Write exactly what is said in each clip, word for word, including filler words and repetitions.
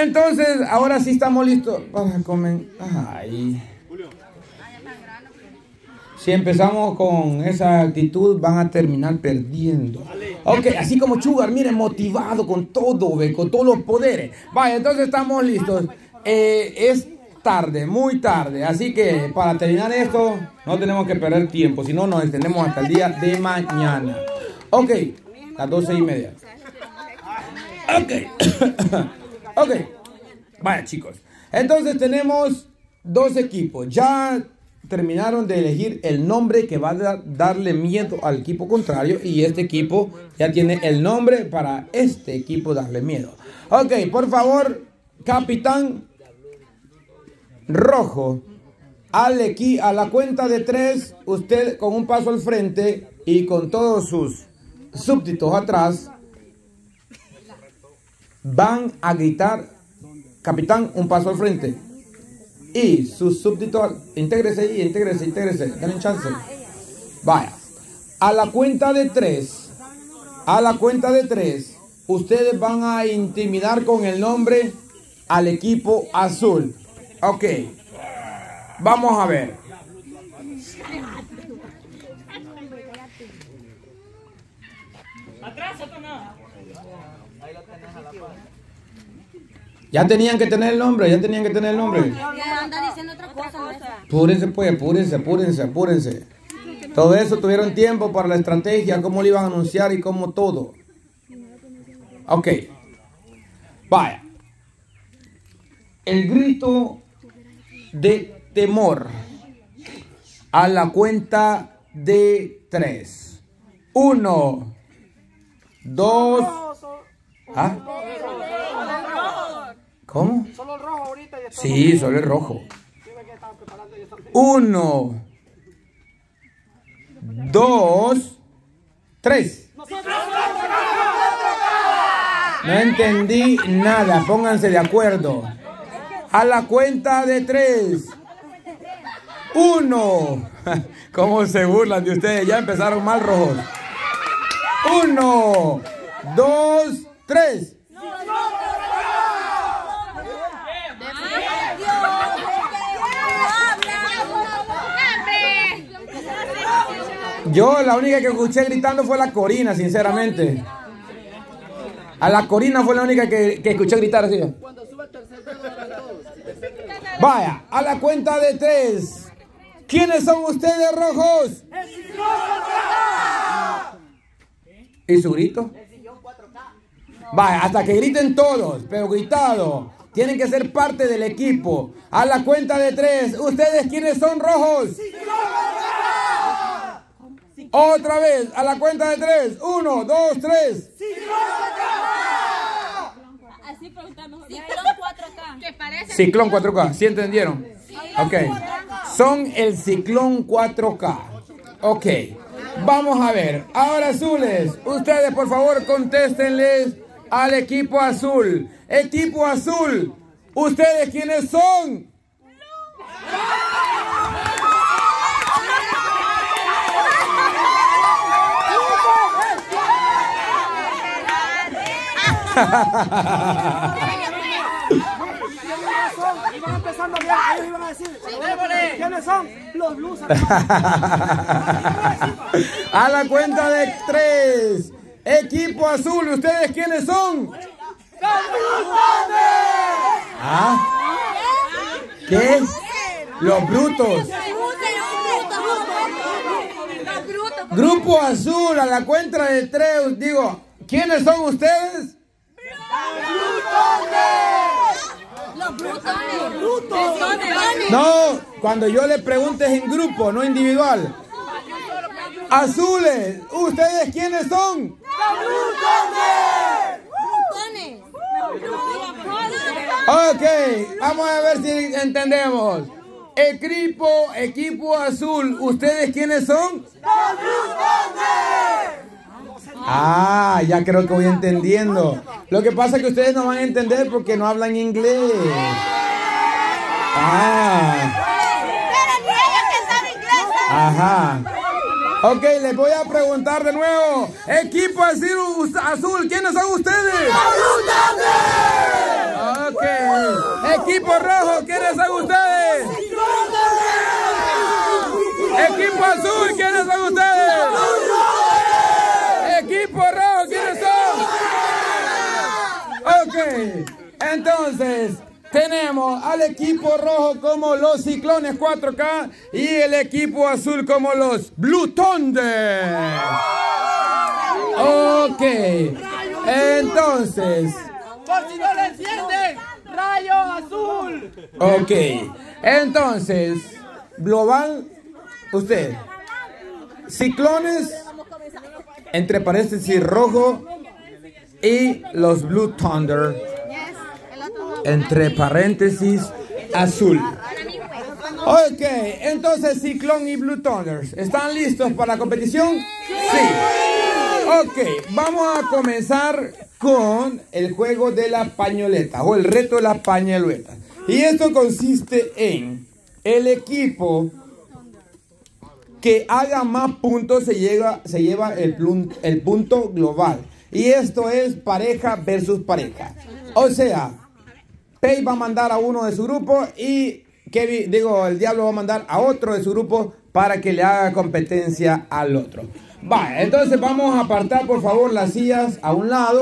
entonces, ahora sí estamos listos para comer. Ay. Si empezamos con esa actitud, van a terminar perdiendo. Ok, así como Sugar, miren, motivado con todo, ve, con todos los poderes. Vaya, entonces estamos listos. Eh, es tarde, muy tarde. Así que para terminar esto, no tenemos que perder tiempo. Si no, nos extendemos hasta el día de mañana. Ok, las doce y media. Ok. Ok. Vaya, chicos. Entonces tenemos dos equipos. Ya terminaron de elegir el nombre que va a da darle miedo al equipo contrario. Y este equipo ya tiene el nombre para este equipo darle miedo. Ok, por favor, capitán rojo. Al equi a la cuenta de tres, usted con un paso al frente y con todos sus súbditos atrás van a gritar: capitán, un paso al frente. Y sus súbditos, intégrese ahí, intégrese, intégrese, denle chance. Vaya, a la cuenta de tres, a la cuenta de tres, ustedes van a intimidar con el nombre al equipo azul. Ok, vamos a ver. Ya tenían que tener el nombre, ya tenían que tener el nombre. Ya andan diciendo otra cosa. Apúrense pues, apúrense, apúrense, apúrense. Todo eso tuvieron tiempo para la estrategia, cómo lo iban a anunciar y cómo todo. Ok. Vaya. El grito de temor. A la cuenta de tres. Uno. Dos. ¿Ah? ¿Cómo? Solo el rojo ahorita. Sí, solo el rojo. Uno. Dos. Tres. No entendí nada. Pónganse de acuerdo. A la cuenta de tres. Uno. ¿Cómo se burlan de ustedes? Ya empezaron mal rojos. Uno. Dos. Tres. Yo la única que escuché gritando fue la Corina, sinceramente. A la Corina fue la única que, que escuché gritar así. Vaya, a la cuenta de tres. ¿Quiénes son ustedes, rojos? ¿Y su grito? Vaya, hasta que griten todos, pero gritado. Tienen que ser parte del equipo. A la cuenta de tres. ¿Ustedes quiénes son, rojos? Otra vez, a la cuenta de tres. Uno, dos, tres. Así preguntamos. Ciclón cuatro K. ¿Qué parece? Ciclón cuatro K, ¿sí entendieron? Ok. Son el Ciclón cuatro K. Ok. Vamos a ver. Ahora, azules. Ustedes, por favor, contéstenles al equipo azul. Equipo azul. ¿Ustedes quiénes son? Iban empezando bien, ellos iban a decir, ¿quiénes son? Los blues. A la cuenta de tres. Equipo azul, ¿ustedes quiénes son? ¿Ah? ¿Qué? Los brutos. Grupo azul, a la cuenta de tres, digo, ¿quiénes son ustedes? Los brutones. Brutones. No, cuando yo le pregunte es en grupo, no individual. Azules, ¿ustedes quiénes son? Ok, vamos a ver si entendemos. Equipo, equipo azul, ¿ustedes quiénes son? Ah, ya creo que voy entendiendo. Lo que pasa es que ustedes no van a entender porque no hablan inglés. Ah. Ajá. Ok, les voy a preguntar de nuevo. Equipo azul, azul, ¿quiénes son ustedes? Ok. Equipo rojo, ¿quiénes son ustedes? Equipo azul, ¿quiénes son ustedes? Equipo rojo, ¿quiénes son? Ok, entonces tenemos al equipo rojo como los Ciclones cuatro K y el equipo azul como los Blue Thunder. Ok, entonces... Por si no le encienden, rayo azul. Ok, entonces, global, usted, Ciclones, entre paréntesis rojo, y los Blue Thunder, entre paréntesis azul. Ok, entonces Ciclón y Blue Thunders, ¿están listos para la competición? Sí. Ok, vamos a comenzar con el juego de la pañoleta o el reto de la pañoleta. Y esto consiste en el equipo que haga más puntos se lleva, se lleva el, el punto global. Y esto es pareja versus pareja. O sea, Pei va a mandar a uno de su grupo y Kevin, digo, el Diablo va a mandar a otro de su grupo para que le haga competencia al otro. Vale, entonces vamos a apartar por favor las sillas a un lado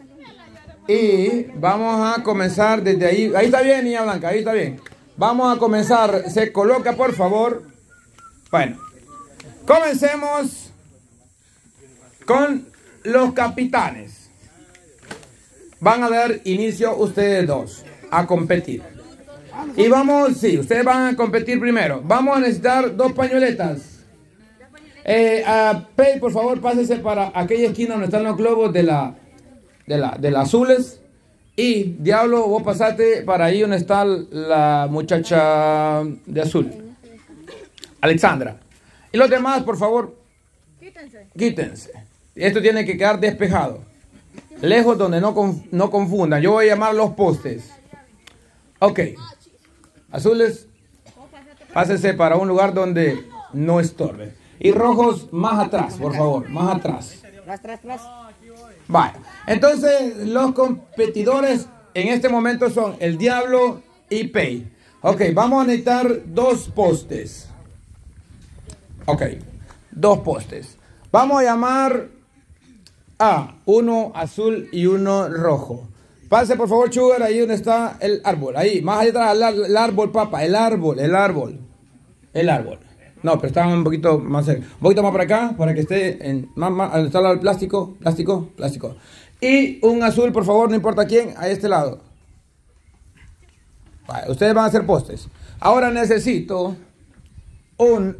y vamos a comenzar desde ahí. Ahí está bien, niña blanca, ahí está bien. Vamos a comenzar, se coloca por favor. Bueno, comencemos con los capitanes. Van a dar inicio ustedes dos a competir. Y vamos, sí, ustedes van a competir primero. Vamos a necesitar dos pañoletas. Eh, uh, Pei, por favor, pásese para aquella esquina donde están los globos de la, de la, de las azules. Y Diablo, vos pasate para ahí donde está la muchacha de azul, Alexandra. Y los demás, por favor, quítense. Quítense. Esto tiene que quedar despejado, lejos donde no, conf no confundan. Yo voy a llamar los postes. Ok. Azules, pásese para un lugar donde no estorbe. Y rojos, más atrás, por favor, más atrás. Vale. Entonces, los competidores en este momento son el Diablo y Pei. Ok, vamos a necesitar dos postes. Ok, dos postes. Vamos a llamar a uno azul y uno rojo. Pase por favor, Sugar, ahí donde está el árbol. Ahí, más allá atrás, el, el árbol, papá. El árbol, el árbol. El árbol. No, pero está un poquito más cerca. Un poquito más para acá, para que esté en... Más, más, donde está el plástico, plástico, plástico. Y un azul, por favor, no importa quién, a este lado. Vale, ustedes van a hacer postes. Ahora necesito un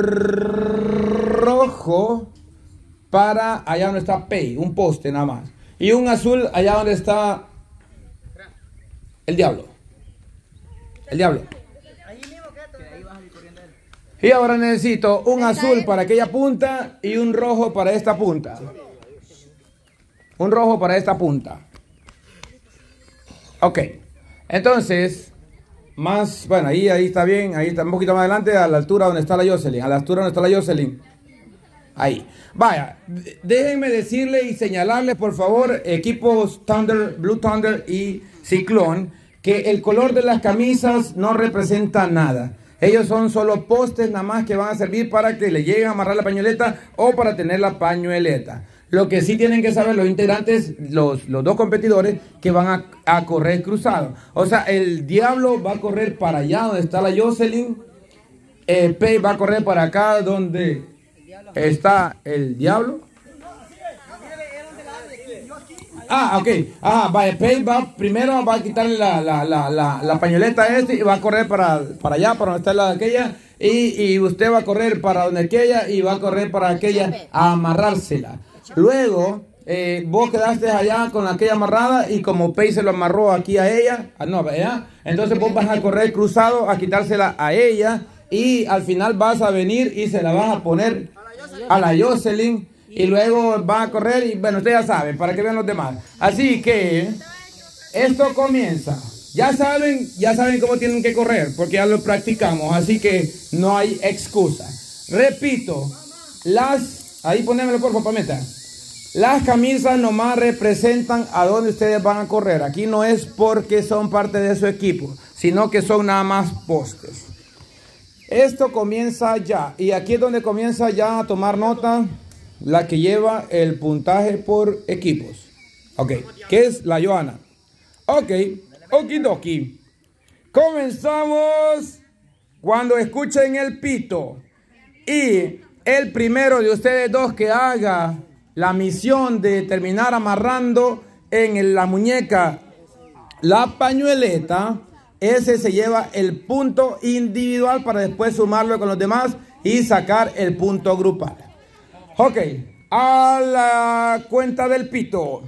rojo para allá donde está Pei, un poste nada más. Y un azul allá donde está el Diablo. El Diablo. Y ahora necesito un azul para aquella punta y un rojo para esta punta. Un rojo para esta punta. Ok. Entonces, más, bueno, ahí, ahí está bien. Ahí está un poquito más adelante, a la altura donde está la Jocelyn. A la altura donde está la Jocelyn. Ahí. Vaya, déjenme decirle y señalarles, por favor, equipos Thunder, Blue Thunder y Ciclón, que el color de las camisas no representa nada. Ellos son solo postes nada más que van a servir para que le lleguen a amarrar la pañoleta o para tener la pañoleta. Lo que sí tienen que saber los integrantes, los, los dos competidores, que van a, a correr cruzado. O sea, el Diablo va a correr para allá donde está la Jocelyn. El Pei va a correr para acá donde está el Diablo. Ah, ok. Ah, vaya, Pei va primero, va a quitarle la, la, la, la, la pañoleta a este y va a correr para, para allá, para donde está la de aquella. Y, y usted va a correr para donde aquella y va a correr para aquella a amarrársela. Luego, eh, vos quedaste allá con aquella amarrada y como Pei se lo amarró aquí a ella, ah, no, allá, entonces vos vas a correr cruzado a quitársela a ella y al final vas a venir y se la vas a poner a la Jocelyn. Y luego va a correr y bueno, ustedes ya saben, para que vean los demás. Así que esto comienza. Ya saben, ya saben cómo tienen que correr, porque ya lo practicamos. Así que no hay excusa. Repito, las, ahí ponémelo por favor, meta. Las camisas nomás representan a dónde ustedes van a correr. Aquí no es porque son parte de su equipo. sino que son nada más postes. Esto comienza ya, y aquí es donde comienza ya a tomar nota la que lleva el puntaje por equipos. Ok, ¿qué es la Joana? Ok, okidoki. Comenzamos cuando escuchen el pito. Y el primero de ustedes dos que haga la misión de terminar amarrando en la muñeca la pañueleta, ese se lleva el punto individual para después sumarlo con los demás y sacar el punto grupal. Ok, a la cuenta del pito.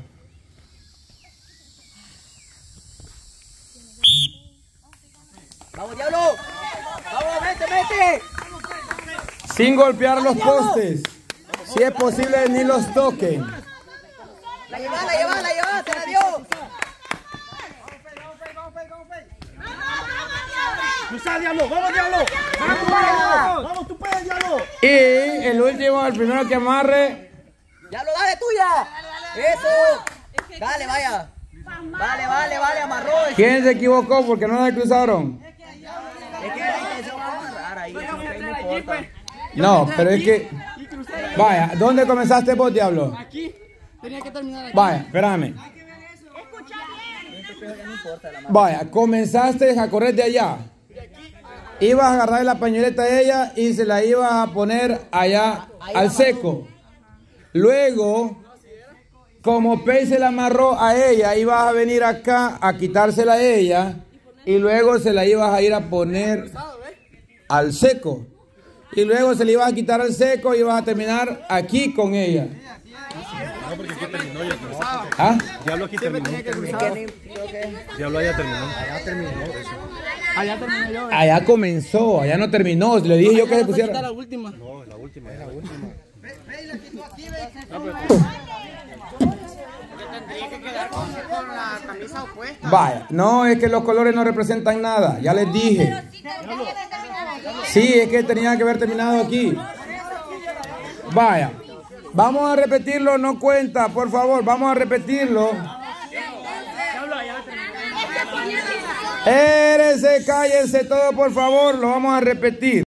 Vamos, diablo. Vamos, mete, mete. Sin golpear los postes. Si es posible, ni los toquen. La lleva, la lleva, la lleva, se la dio. Cruza, diablo, vamos, diablo. Vamos, diablo. Vamos, tú puedes, diablo. Y el último, el primero que amarre. Diablo, dale, tuya. Eso. Dale, vaya. Vale, vale, vale, amarró. ¿Quién se equivocó porque no la cruzaron? Es que la intención va a amarrar ahí, no importa. No, pero es que... Vaya, ¿dónde comenzaste vos, diablo? Aquí. Tenía que terminar aquí. Vaya, espérame. Vaya, comenzaste a correr de allá. Ibas a agarrar la pañoleta de ella y se la ibas a poner allá al seco. Luego, como Pei se la amarró a ella, ibas a venir acá a quitársela a ella y luego se la ibas a ir a poner al seco. Y luego se le ibas a quitar al seco y ibas a terminar aquí con ella. No, porque aquí terminó ya. ¿Ah? Diablo aquí terminó. Diablo allá terminó. Allá terminó eso. Allá terminé yo. Allá comenzó, allá no terminó. Le dije yo que se pusiera. La última. No, la última, es la última. Tendría que quedar con, con la camisa opuesta. Vaya, no, es que los colores no representan nada. Ya les dije. Sí, es que tenía que haber terminado aquí. Vaya, vamos a repetirlo, no cuenta, por favor, vamos a repetirlo. Érese, cállense todo, por favor, lo vamos a repetir.